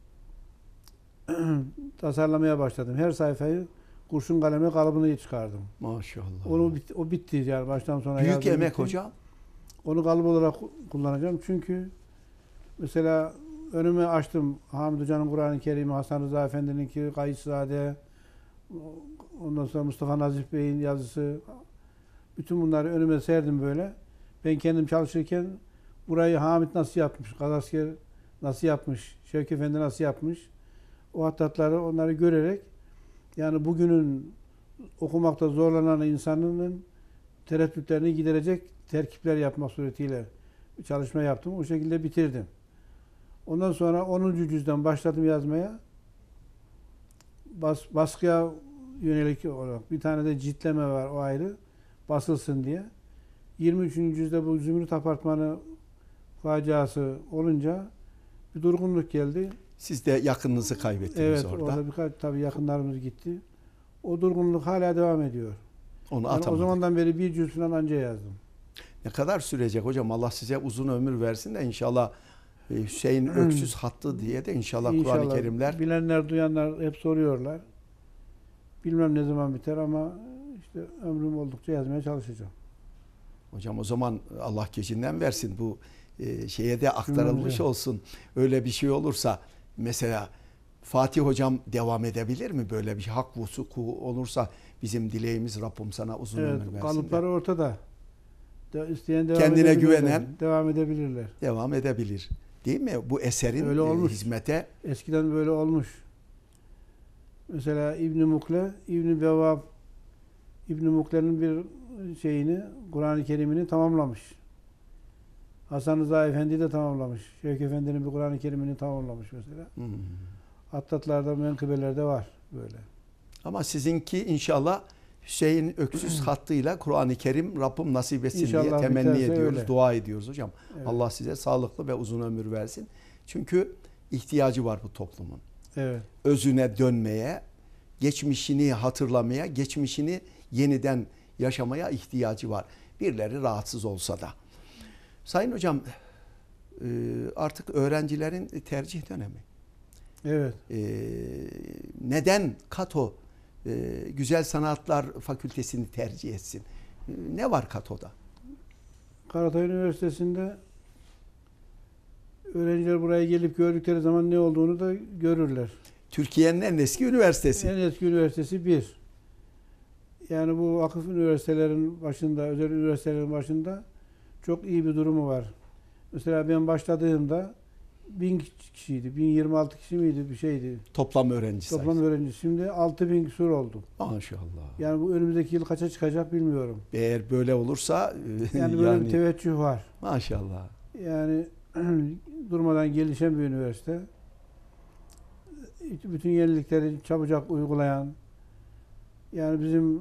tasarlamaya başladım. Her sayfayı kurşun kaleme kalıbını çıkardım. Maşallah. O bitti yani baştan sona. Büyük emek bitti. hocam. Onu kalıp olarak kullanacağım. Çünkü mesela önüme açtım Hamid Hoca'nın Kur'an-ı Kerim'i, Hasan Rıza Efendi'ninki, Kayısade, ondan sonra Mustafa Nazif Bey'in yazısı. Bütün bunları önüme serdim böyle. Ben kendim çalışırken burayı Hamid nasıl yapmış, Kazasker nasıl yapmış, Şevki Efendi nasıl yapmış, o hattatları onları görerek yani bugünün okumakta zorlanan insanın tereddütlerini giderecek terkipler yapmak suretiyle bir çalışma yaptım. O şekilde bitirdim. Ondan sonra 10. cüzden başladım yazmaya. Baskıya yönelik olarak bir tane de ciltleme var o ayrı. Basılsın diye. 23. cüzde bu Zümrüt Apartmanı faciası olunca bir durgunluk geldi. Siz de yakınınızı kaybettiniz evet, orada. Orada birkaç tabii yakınlarımız gitti. O durgunluk hala devam ediyor. Onu Yani o zamandan beri bir cüz falan anca yazdım. Ne kadar sürecek hocam? Allah size uzun ömür versin de inşallah Hüseyin Öksüz hattı diye de inşallah Kur'an-ı Kerimler. Bilenler, duyanlar hep soruyorlar. Bilmem ne zaman biter ama işte ömrüm oldukça yazmaya çalışacağım. Hocam o zaman Allah gecinden versin, bu şeye de aktarılmış olsun. Öyle bir şey olursa mesela Fatih hocam devam edebilir mi? Böyle bir hak vusuku olursa bizim dileğimiz Rabbim sana uzun ömür versin. Kalıpları ortada. İsteyen devam kendine güvenen devam edebilirler. Devam edebilir. Değil mi? Bu eserin hizmete. Eskiden böyle olmuş. Mesela İbn-i Mukle, İbn-i Bevvab, İbn-i Mukle'nin bir şeyini, Kur'an-ı Kerim'ini tamamlamış. Hasan Rıza Efendi de tamamlamış. Şevki Efendi'nin bir Kur'an-ı Kerim'ini tamamlamış mesela. Hattatlarda, menkıbelerde var böyle. Ama sizinki inşallah Hüseyin Öksüz hattıyla Kur'an-ı Kerim Rabbim nasip etsin İnşallah diye temenni ediyoruz, öyle. dua ediyoruz hocam. Evet. Allah size sağlıklı ve uzun ömür versin. Çünkü ihtiyacı var bu toplumun. Evet. Özüne dönmeye, geçmişini hatırlamaya, geçmişini yeniden yaşamaya ihtiyacı var. Birileri rahatsız olsa da. Sayın hocam, artık öğrencilerin tercih dönemi. Evet. Neden Kato Güzel Sanatlar Fakültesini tercih etsin? Ne var Kato'da? Karatay Üniversitesi'nde öğrenciler buraya gelip gördükleri zaman ne olduğunu da görürler. Türkiye'nin en eski üniversitesi. En eski üniversitesi bir. Yani bu vakıf üniversitelerin başında, özel üniversitelerin başında çok iyi bir durumu var. Mesela ben başladığımda 1000 kişiydi, 1026 kişi miydi bir şeydi. Toplam öğrenci sayısı. Toplam öğrenci. Şimdi 6000 küsur oldu. Maşallah. Yani bu önümüzdeki yıl kaça çıkacak bilmiyorum. Eğer böyle olursa yani böyle bir teveccüh var. Maşallah. Yani durmadan gelişen bir üniversite. Bütün yenilikleri çabucak uygulayan, yani bizim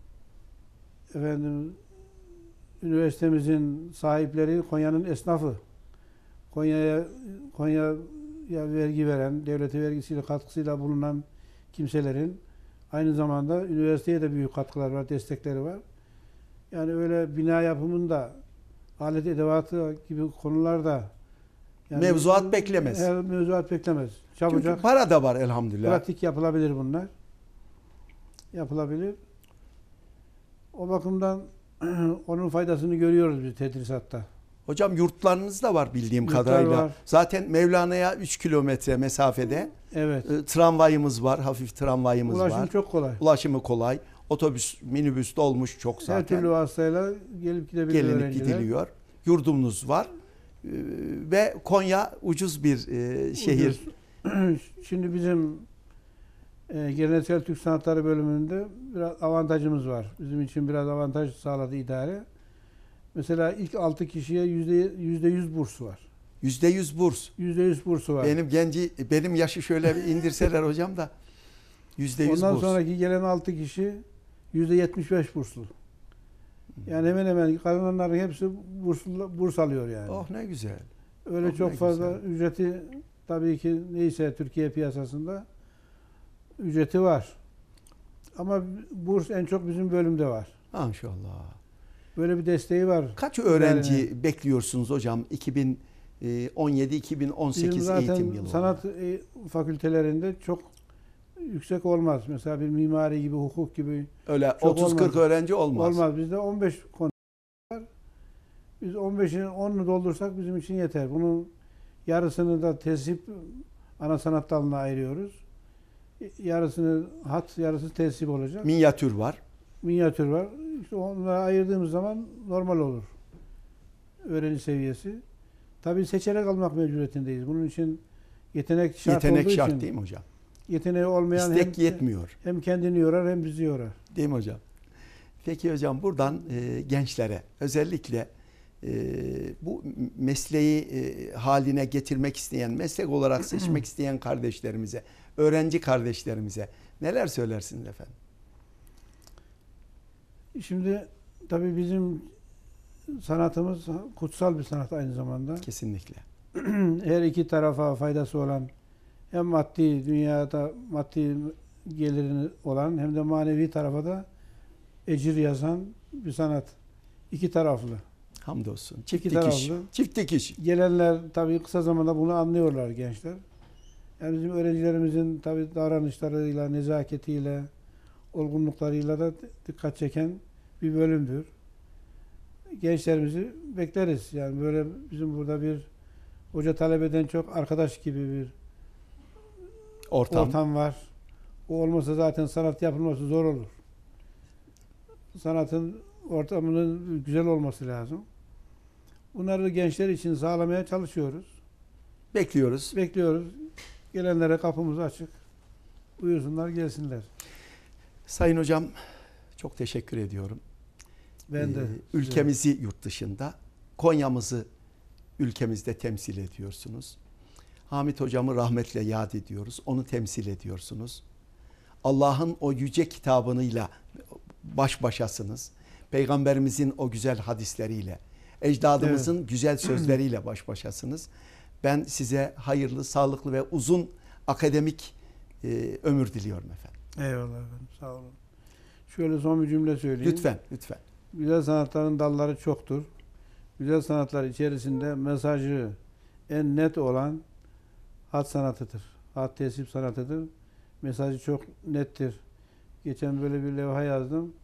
üniversitemizin sahipleri Konya'nın esnafı. Konya'ya vergi veren, devlete vergisiyle katkısıyla bulunan kimselerin aynı zamanda üniversiteye de büyük katkılar var, destekleri var. Yani öyle bina yapımında, alet edevatı gibi konularda yani mevzuat beklemez. Mevzuat beklemez. Çabucak. Çünkü para da var elhamdülillah. Pratik yapılabilir bunlar. Yapılabilir. O bakımdan onun faydasını görüyoruz biz tedrisatta. Hocam yurtlarınız da var bildiğim kadarıyla. Var. Zaten Mevlana'ya 3 kilometre mesafede. Evet. Tramvayımız var, hafif tramvayımız var. Ulaşım çok kolay. Ulaşımı kolay. Otobüs, minibüs dolmuş çok zaten. Her türlü vasıtayla gelip gidebiliyor öğrenciler. Gidiliyor. Yurdumuz var. Ve Konya ucuz bir şehir. Şimdi bizim geleneksel Türk Sanatları bölümünde biraz avantajımız var. Bizim için biraz avantaj sağladı idare. Mesela ilk 6 kişiye %100 burs var. %100 burs. %100 bursu var. Benim yaşı şöyle bir indirseler hocam da %100 burs. Ondan sonraki gelen 6 kişi %75 burslu. Yani hemen hemen kazananların hepsi burs alıyor yani. Oh ne güzel. Öyle Oh, çok ne fazla güzel. ücreti tabii ki neyse Türkiye piyasasında ücreti var. Ama burs en çok bizim bölümde var. Maşallah. Böyle bir desteği var. Kaç İdarenin. öğrenci bekliyorsunuz hocam 2017-2018 Bizim zaten eğitim yılı sanat olarak? fakültelerinde çok yüksek olmaz. Mesela bir mimari gibi, hukuk gibi Öyle çok 30-40 olmaz. öğrenci olmaz. Olmaz. Bizde 15 konu var. Biz 15'in 10'unu doldursak bizim için yeter. Bunun yarısını da tesip ana sanat dalına ayırıyoruz. Yarısını hat, yarısı tesip olacak. Minyatür var. Minyatür var. İşte onları ayırdığımız zaman normal olur. Öğrenci seviyesi. Tabii seçerek almak mecburiyetindeyiz. Bunun için yetenek şart Yetenek olduğu şart için değil mi hocam? yeteneği olmayan İstek yetmiyor. hem kendini yorar hem bizi yorar. Değil mi hocam? Peki hocam buradan gençlere özellikle bu mesleği haline getirmek isteyen, meslek olarak seçmek isteyen kardeşlerimize, öğrenci kardeşlerimize neler söylersiniz efendim? Şimdi tabii bizim sanatımız kutsal bir sanat aynı zamanda. Kesinlikle. Her iki tarafa faydası olan, hem maddi dünyada maddi gelirini olan hem de manevi tarafa da ecir yazan bir sanat. İki taraflı. Hamdolsun. Çift İki dikiş. taraflı. Çift dikiş. Gelenler tabii kısa zamanda bunu anlıyorlar gençler. Yani bizim öğrencilerimizin tabii davranışlarıyla, nezaketiyle, olgunluklarıyla da dikkat çeken bir bölümdür. Gençlerimizi bekleriz. Yani böyle bizim burada bir hoca talebeden çok arkadaş gibi bir ortam var. O olmasa zaten sanat yapılması zor olur. Sanatın ortamının güzel olması lazım. Bunları gençler için sağlamaya çalışıyoruz. Bekliyoruz. Bekliyoruz. Gelenlere kapımız açık. Buyursunlar, gelsinler. Sayın hocam çok teşekkür ediyorum. Ben de Ülkemizi yurt dışında, Konya'mızı ülkemizde temsil ediyorsunuz. Hamit hocamı rahmetle yad ediyoruz. Onu temsil ediyorsunuz. Allah'ın o yüce kitabıyla baş başasınız. Peygamberimizin o güzel hadisleriyle, ecdadımızın güzel sözleriyle baş başasınız. Ben size hayırlı, sağlıklı ve uzun akademik ömür diliyorum efendim. Eyvallah efendim. Sağ olun. Şöyle son bir cümle söyleyeyim. Lütfen, lütfen. Güzel sanatların dalları çoktur. Güzel sanatlar içerisinde mesajı en net olan hat sanatıdır. Hat tesip sanatıdır. Mesajı çok nettir. Geçen böyle bir levha yazdım.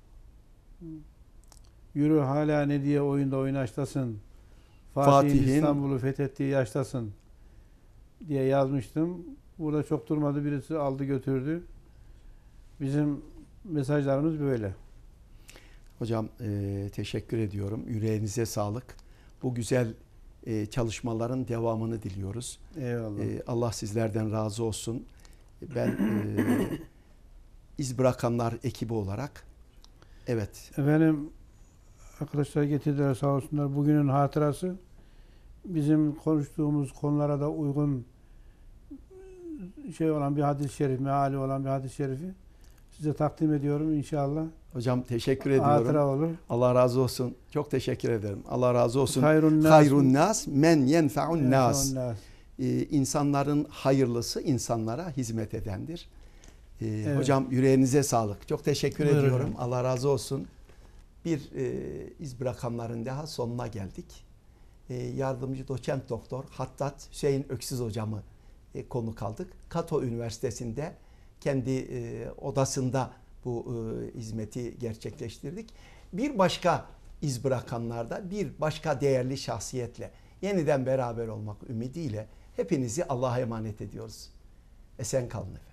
Yürü hala ne diye oyunda oynaştasın. Fatih'in İstanbul'u fethettiği yaştasın diye yazmıştım. Burada çok durmadı. Birisi aldı götürdü. Bizim mesajlarımız böyle. Hocam teşekkür ediyorum. Yüreğinize sağlık. Bu güzel çalışmaların devamını diliyoruz. Eyvallah. Allah sizlerden razı olsun. Ben iz bırakanlar ekibi olarak Efendim arkadaşlar getirdiler sağ olsunlar. Bugünün hatırası bizim konuştuğumuz konulara da uygun olan bir hadis-i şerif, meali olan bir hadis-i şerifi size takdim ediyorum inşallah. hocam teşekkür ediyorum. Hatıra olur. Allah razı olsun. Çok teşekkür ederim. Allah razı olsun. Hayrun nas men yenfe'un nas. nas. İnsanların hayırlısı insanlara hizmet edendir. Evet. Hocam yüreğinize sağlık. Çok teşekkür Buyurun ediyorum. hocam. Allah razı olsun. Bir iz bırakanların daha sonuna geldik. Yardımcı doçent doktor Hattat Hüseyin Öksüz hocamı konuk aldık. Kato Üniversitesi'nde kendi odasında bu hizmeti gerçekleştirdik. Bir başka iz bırakanlarda bir başka değerli şahsiyetle yeniden beraber olmak ümidiyle hepinizi Allah'a emanet ediyoruz. Esen kalın efendim.